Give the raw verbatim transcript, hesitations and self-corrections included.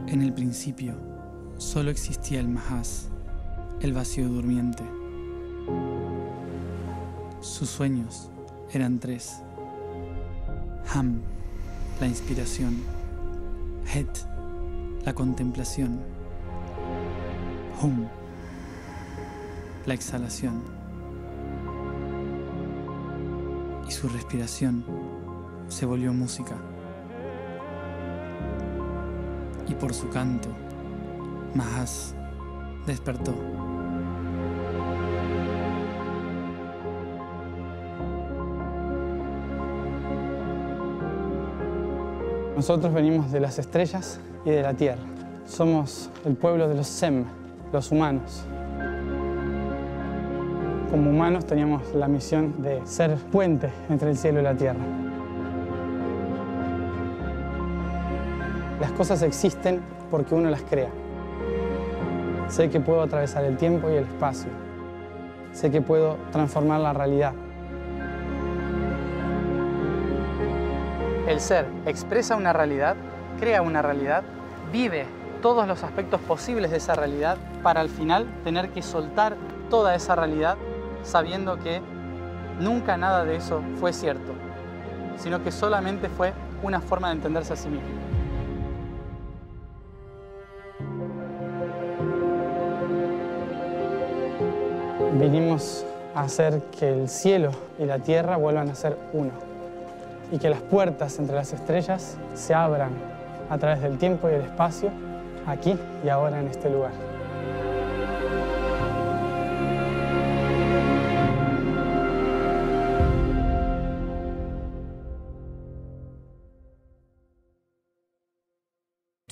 En el principio, solo existía el Mahas, el vacío durmiente. Sus sueños eran tres. Ham, la inspiración. Het, la contemplación. Hum, la exhalación. Y su respiración se volvió música. Y por su canto, Mahas despertó. Nosotros venimos de las estrellas y de la tierra. Somos el pueblo de los Sem, los humanos. Como humanos teníamos la misión de ser puente entre el cielo y la tierra. Las cosas existen porque uno las crea. Sé que puedo atravesar el tiempo y el espacio. Sé que puedo transformar la realidad. El ser expresa una realidad, crea una realidad, vive todos los aspectos posibles de esa realidad para al final tener que soltar toda esa realidad sabiendo que nunca nada de eso fue cierto, sino que solamente fue una forma de entenderse a sí mismo. Vinimos a hacer que el cielo y la tierra vuelvan a ser uno y que las puertas entre las estrellas se abran a través del tiempo y el espacio, aquí y ahora en este lugar.